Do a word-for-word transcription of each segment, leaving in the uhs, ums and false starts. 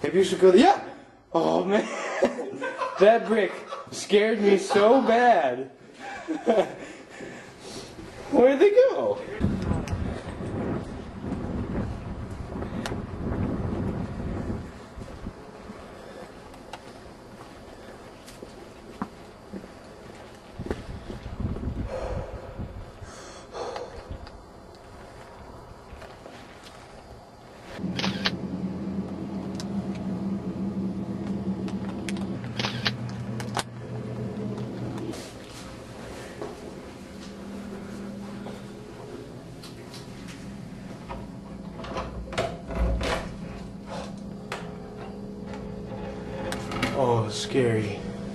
Maybe you should go. Yeah. Oh man, that brick scared me so bad. Where'd they go? Oh, scary.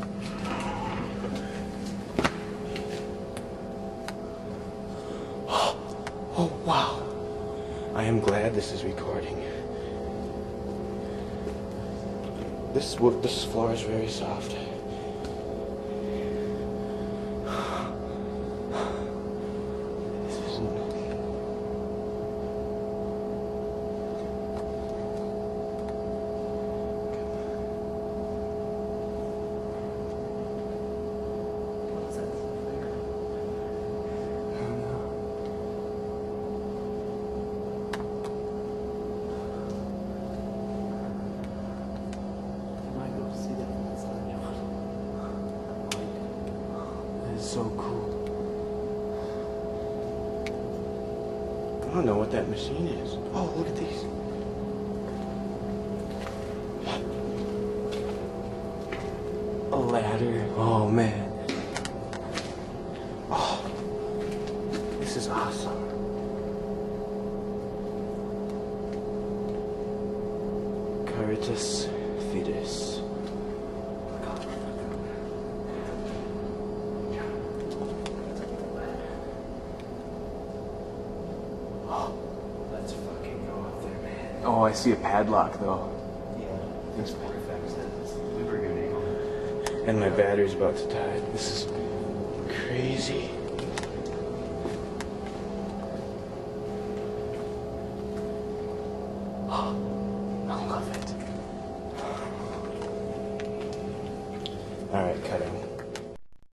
Oh, wow. I am glad this is recording. This wood, this floor is very soft. This isn't... So cool. I don't know what that machine is. Oh, look at these. A ladder. Oh, man. Oh, this is awesome. Caritas Fides. Let's fucking go up there, man. Oh, I see a padlock though. Yeah. Thanks for we were gonna. And my battery's about to die. This is crazy.